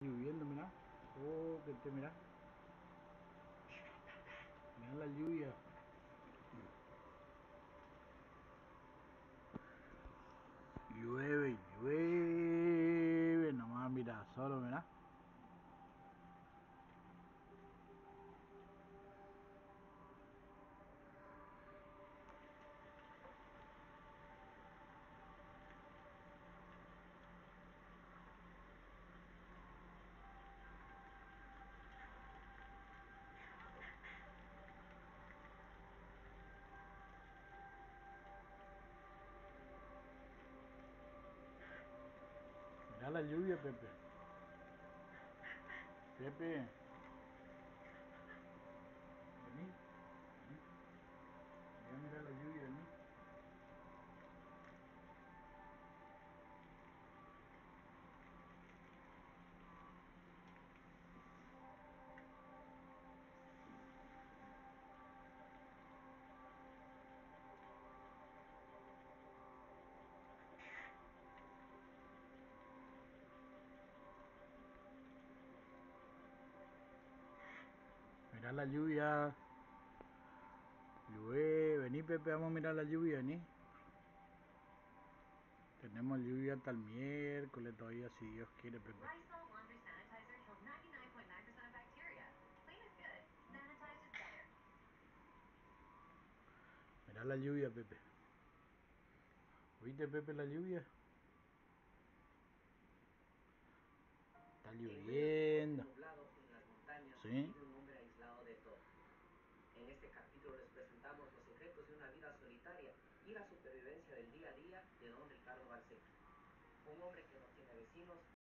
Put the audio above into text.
Lloviendo, mira. Oh, que te mira. Mira la lluvia. Llueve, llueve. Nomás mira, solo mira. Mira la lluvia, Pepe. Pepe. Vení. Vení. Mira la lluvia, vení. Mira la lluvia. Llueve. Vení, Pepe, vamos a mirar la lluvia, vení. Tenemos lluvia hasta el miércoles todavía, si Dios quiere, Pepe. Lysol laundry sanitizer kills 99.9% of bacteria. Clean is good. Sanitized is better. Mira la lluvia, Pepe. ¿Viste, Pepe, la lluvia? Está lloviendo. Nublado en las montañas, Sí. vive un hombre aislado de todo. En este capítulo les presentamos los secretos de una vida solitaria y la supervivencia del día a día de don Ricardo Balseca, un hombre que no tiene vecinos